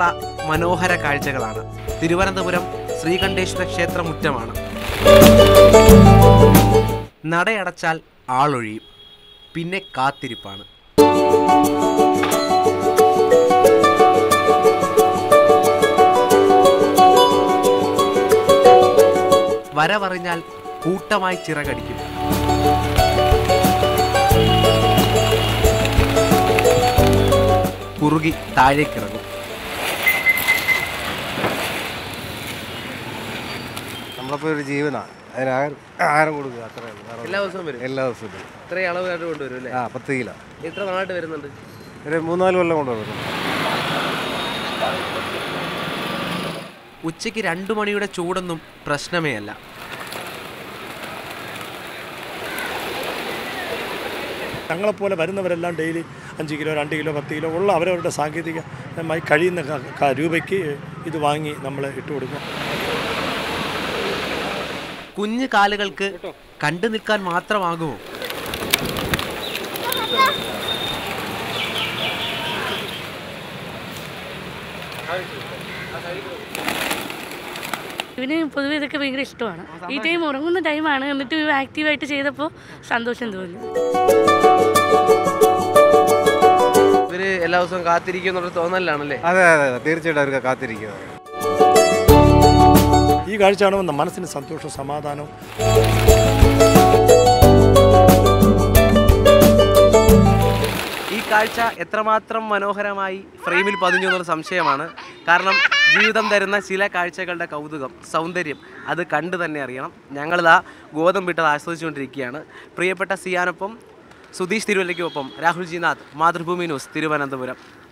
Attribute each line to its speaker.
Speaker 1: മനോഹര കാഴ്ചകളാണ്. തിരുവനന്തപുരം ശ്രീകണ്ഠേശ്വര ക്ഷേത്ര മുറ്റമാണ്. നടയടച്ചാൽ ആളൊഴിയും, പിന്നെ കാത്തിരിപ്പാണ്. വരവറിഞ്ഞാൽ കൂട്ടമായി ചിറകടിക്കും. കുറുകി താഴേക്കിറങ്ങും.
Speaker 2: നമ്മളപ്പോൾ ഒരു ജീവനാണ്, അതിന് ആഹാരം കൊടുക്കുക, അത്രേ ഉള്ളൂ.
Speaker 1: എല്ലാ ദിവസവും വരും?
Speaker 2: എല്ലാ ദിവസവും വരും.
Speaker 1: ഇത്രയും അളവ് കൊണ്ടുവരും അല്ലേ?
Speaker 2: 10 കിലോ.
Speaker 1: എത്ര നാളായിട്ട് വരുന്നുണ്ട്?
Speaker 2: ഒരു 3-4 കൊല്ലം കൊണ്ടുവരും.
Speaker 1: ഉച്ചയ്ക്ക് 2 മണിയുടെ ചൂടൊന്നും പ്രശ്നമേ അല്ല.
Speaker 3: ഞങ്ങളെപ്പോലെ വരുന്നവരെല്ലാം ഡെയിലി 5 കിലോ 2 കിലോ 10 കിലോ ഉള്ള അവരവരുടെ സാങ്കേതികമായി കഴിയുന്ന രൂപയ്ക്ക് ഇത് വാങ്ങി നമ്മൾ ഇട്ട് കൊടുക്കും.
Speaker 1: കുഞ്ഞു കാലുകൾക്ക് കണ്ടു നിൽക്കാൻ മാത്രമാകുമോ?
Speaker 4: ഇവന് പൊതുവെ ഇതൊക്കെ ഭയങ്കര ഇഷ്ടമാണ്. ഈ ടൈം ഉറങ്ങുന്ന ടൈമാണ്, എന്നിട്ട് ആക്റ്റീവായിട്ട് ചെയ്തപ്പോൾ സന്തോഷം തോന്നി.
Speaker 1: ഇവര് എല്ലാ ദിവസവും കാത്തിരിക്കും എന്നുള്ള തോന്നലാണല്ലേ?
Speaker 2: അതെ അതെ അതെ, തീർച്ചയായിട്ടും അവർക്ക് കാത്തിരിക്കുന്നത്.
Speaker 3: ഈ കാഴ്ച കാണുമ്പോൾ മനസ്സിന് സന്തോഷം, സമാധാനം.
Speaker 1: ഈ കാഴ്ച എത്രമാത്രം മനോഹരമായി ഫ്രെയിമിൽ പതിഞ്ഞു എന്നൊരു സംശയമാണ്. കാരണം ജീവിതം തരുന്ന ചില കാഴ്ചകളുടെ കൗതുകം, സൗന്ദര്യം അത് കണ്ടു തന്നെ അറിയണം. ഞങ്ങളിതാ ഗോതമ്പിട്ടത് ആസ്വദിച്ചുകൊണ്ടിരിക്കുകയാണ്. പ്രിയപ്പെട്ട സിയാനൊപ്പം സുധീഷ് തിരുവല്ലയ്ക്കൊപ്പം രാഹുൽ ജി നാഥ്, മാതൃഭൂമി ന്യൂസ്, തിരുവനന്തപുരം.